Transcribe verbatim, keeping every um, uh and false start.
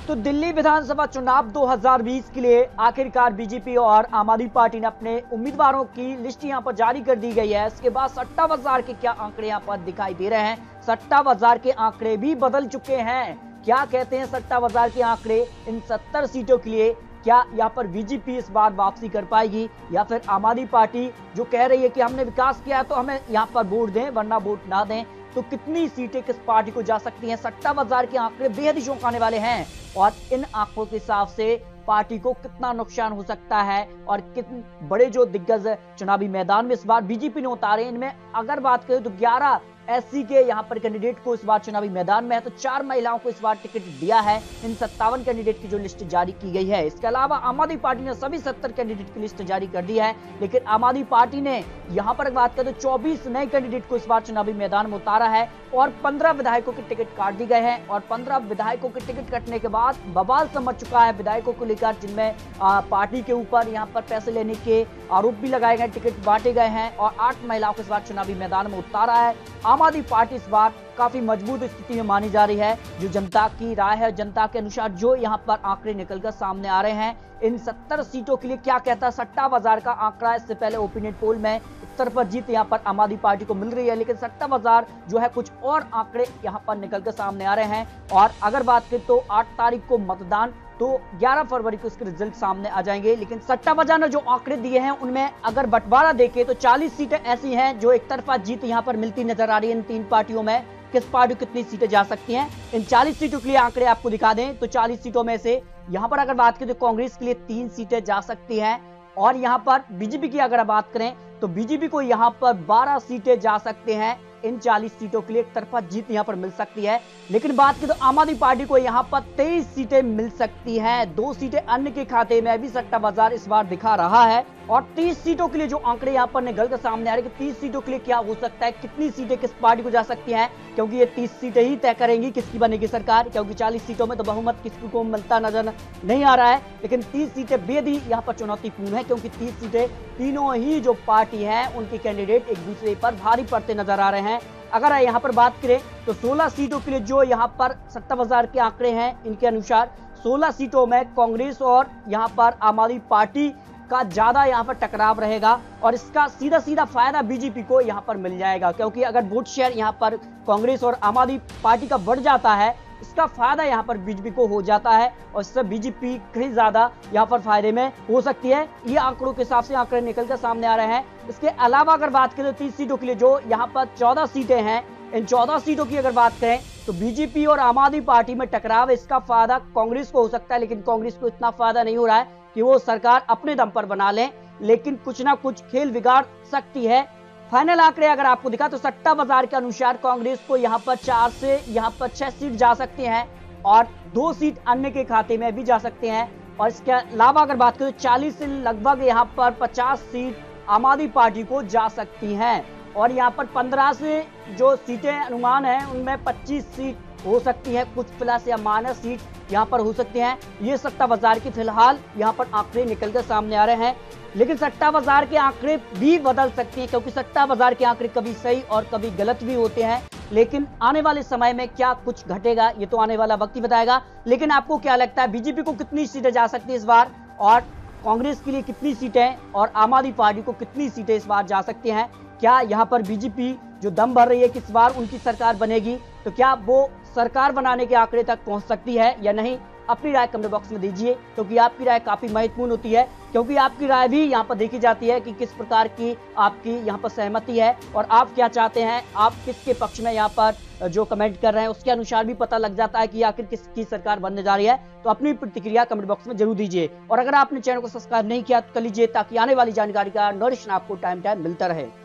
तो दिल्ली विधानसभा चुनाव दो हज़ार बीस के लिए आखिरकार बीजेपी और आम आदमी पार्टी ने अपने उम्मीदवारों की लिस्ट यहां पर जारी कर दी गई है। इसके बाद सट्टा बाजार के क्या आंकड़े यहां पर दिखाई दे रहे हैं, सट्टा बाजार के आंकड़े भी बदल चुके हैं। क्या कहते हैं सट्टा बाजार के आंकड़े, इन सत्तर सीटों के लिए क्या यहाँ पर बीजेपी इस बार वापसी कर पाएगी या फिर आम आदमी पार्टी जो कह रही है कि हमने विकास किया है तो हमें यहाँ पर वोट दें वरना वोट ना दें, तो कितनी सीटें किस पार्टी को जा सकती हैं। सट्टा बाजार के आंकड़े बेहद ही चौंकाने वाले हैं और इन आंकड़ों के हिसाब से पार्टी को कितना नुकसान हो सकता है और कितने बड़े जो दिग्गज चुनावी मैदान में इस बार बीजेपी ने उतारे, इनमें अगर बात करें तो ग्यारह एससी के यहाँ पर कैंडिडेट को इस बार चुनावी मैदान में है, तो चार महिलाओं को इस बार टिकट दिया है। इन सत्तावन कैंडिडेट की जो लिस्ट जारी की गई है, इसके अलावा आम आदमी पार्टी ने सभी सत्तर कैंडिडेट की लिस्ट जारी कर दी है। लेकिन आम आदमी पार्टी ने यहाँ पर बात करें तो चौबीस नए कैंडिडेट को इस बार चुनावी मैदान में उतारा है और पंद्रह विधायकों के टिकट काट दी गए हैं। और पंद्रह विधायकों के टिकट कटने के बाद बवाल समझ चुका है विधायकों को लेकर, जिनमें पार्टी के ऊपर यहाँ पर पैसे लेने के आरोप भी लगाए गए, टिकट बांटे गए हैं और आठ महिलाओं को इस बार चुनावी मैदान में उतारा है। आम आदमी पार्टी इस बार काफी मजबूत स्थिति में मानी जा रही है। जो जनता की राय है, जनता के अनुसार जो यहाँ पर आंकड़े निकलकर सामने आ रहे हैं, इन सत्तर सीटों के लिए क्या कहता है सट्टा बाजार का आंकड़ा। इससे पहले ओपिनियन पोल में उत्तर पर जीत यहाँ पर आम आदमी पार्टी को मिल रही है, लेकिन सट्टा बाजार जो है कुछ और आंकड़े यहाँ पर निकलकर सामने आ रहे हैं। और अगर बात करें तो आठ तारीख को मतदान, तो ग्यारह फरवरी को इसके रिजल्ट सामने आ जाएंगे। लेकिन सट्टा बाजार ने जो आंकड़े दिए हैं उनमें अगर बंटवारा देखें तो चालीस सीटें ऐसी हैं जो एक तरफा जीत यहां पर मिलती नजर आ रही है। इन तीन पार्टियों में किस पार्टी को कितनी सीटें जा सकती हैं, इन चालीस सीटों के लिए आंकड़े आपको दिखा दें तो चालीस सीटों में से यहां पर अगर बात करें तो कांग्रेस के लिए तीन सीटें जा सकती हैं और यहां पर बीजेपी की अगर बात करें तो बीजेपी को यहां पर बारह सीटें जा सकते हैं। इन चालीस सीटों के लिए एक तरफा जीत यहां पर मिल सकती है। लेकिन बात करें तो आम आदमी पार्टी को यहां पर तेईस सीटें मिल सकती हैं। दो सीटें अन्य के खाते में भी सट्टा बाजार इस बार दिखा रहा है और तीस सीटों के लिए जो आंकड़े यहां पर निकल कर सामने आ रहे हैं कि तीस सीटों के लिए क्या हो सकता है, कितनी सीटें किस पार्टी को जा सकती हैं, क्योंकि ये तीस सीटें ही तय करेंगी किसकी बनेगी सरकार, क्योंकि चालीस सीटों में तो बहुमत किसी को मिलता नजर नहीं आ रहा है। लेकिन तीस सीटें बेहद ही यहाँ पर चुनौतीपूर्ण है, क्योंकि तीस सीटें तीनों ही जो पार्टी है उनके कैंडिडेट एक दूसरे पर भारी पड़ते नजर आ रहे हैं। अगर यहाँ पर बात करें तो सोलह सीटों के लिए जो यहाँ पर सट्टा बाजार के आंकड़े हैं, इनके अनुसार सोलह सीटों में कांग्रेस और यहाँ पर आम आदमी पार्टी का ज्यादा यहाँ पर टकराव रहेगा और इसका सीधा सीधा फायदा बीजेपी को यहाँ पर मिल जाएगा, क्योंकि अगर वोट शेयर यहाँ पर कांग्रेस और आम आदमी पार्टी का बढ़ जाता है, इसका फायदा यहाँ पर बीजेपी को हो जाता है और इससे बीजेपी कहीं ज्यादा यहाँ पर फायदे में हो सकती है। ये आंकड़ों के हिसाब से आंकड़े निकलकर सामने आ रहे हैं। इसके अलावा अगर बात करें तो तीस सीटों के लिए जो यहाँ पर चौदह सीटें हैं, इन चौदह सीटों की अगर बात करें तो बीजेपी और आम आदमी पार्टी में टकराव, इसका फायदा कांग्रेस को हो सकता है। लेकिन कांग्रेस को इतना फायदा नहीं हो रहा है कि वो सरकार अपने दम पर बना लें, लेकिन कुछ ना कुछ खेल बिगाड़ सकती है। फाइनल आंकड़े अगर आपको दिखा तो सट्टा बाजार के अनुसार कांग्रेस को यहां पर चार से यहां पर छह सीट जा सकती हैं और दो सीट अन्य के खाते में भी जा सकते हैं। और इसके अलावा अगर बात करें तो चालीस से लगभग यहां पर पचास सीट आम आदमी पार्टी को जा सकती हैं और यहां पर पंद्रह से जो सीटें अनुमान है उनमें पच्चीस सीट हो सकती है, कुछ प्लस या माइनस सीट यहाँ पर हो सकती हैं। ये सट्टा बाजार के फिलहाल यहाँ पर आंकड़े निकलकर सामने आ रहे हैं, लेकिन सट्टा बाजार के आंकड़े भी बदल सकते हैं, क्योंकि सट्टा बाजार के आंकड़े कभी सही और कभी गलत भी होते हैं। लेकिन आने वाले समय में क्या कुछ घटेगा ये तो आने वाला वक्त ही बताएगा। लेकिन आपको क्या लगता है बीजेपी को कितनी सीटें जा सकती है इस बार, और कांग्रेस के लिए कितनी सीटें और आम आदमी पार्टी को कितनी सीटें इस बार जा सकती हैं? क्या यहाँ पर बीजेपी जो दम भर रही है कि इस बार उनकी सरकार बनेगी, तो क्या वो सरकार बनाने के आंकड़े तक पहुंच सकती है या नहीं? अपनी राय कमेंट बॉक्स में दीजिए, क्योंकि आपकी राय काफी महत्वपूर्ण होती है, क्योंकि आपकी राय भी यहाँ पर देखी जाती है कि किस प्रकार की आपकी यहाँ पर सहमति है और आप क्या चाहते हैं, आप किसके पक्ष में यहाँ पर जो कमेंट कर रहे हैं उसके अनुसार भी पता लग जाता है कि आखिर किसकी सरकार बनने जा रही है। तो अपनी प्रतिक्रिया कमेंट बॉक्स में जरूर दीजिए और अगर आपने चैनल को सब्सक्राइब नहीं किया तो कर लीजिए, ताकि आने वाली जानकारी का नोटिफिकेशन आपको टाइम टाइम मिलता रहे।